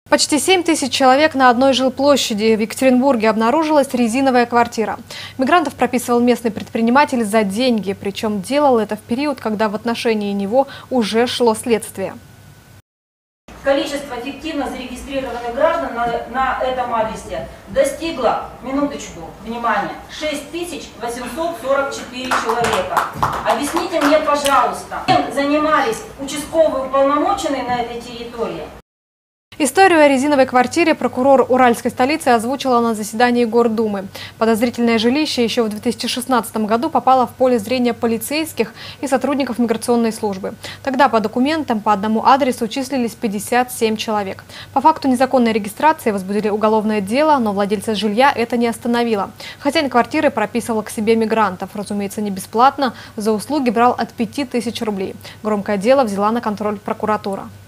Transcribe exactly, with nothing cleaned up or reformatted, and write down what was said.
Почти семь тысяч человек на одной жилплощади в Екатеринбурге обнаружилась резиновая квартира. Мигрантов прописывал местный предприниматель за деньги, причем делал это в период, когда в отношении него уже шло следствие. Количество фиктивно зарегистрированных граждан на, на этом адресе достигло, минуточку, внимание, шесть тысяч восемьсот сорок четыре человека. Объясните мне, пожалуйста, чем занимались участковые уполномоченные на этой территории? Историю о резиновой квартире прокурор уральской столицы озвучила на заседании Гордумы. Подозрительное жилище еще в две тысячи шестнадцатом году попало в поле зрения полицейских и сотрудников миграционной службы. Тогда по документам по одному адресу числились пятьдесят семь человек. По факту незаконной регистрации возбудили уголовное дело, но владельца жилья это не остановило. Хозяин квартиры прописывал к себе мигрантов, разумеется, не бесплатно, за услуги брал от пяти тысяч рублей. Громкое дело взяла на контроль прокуратура.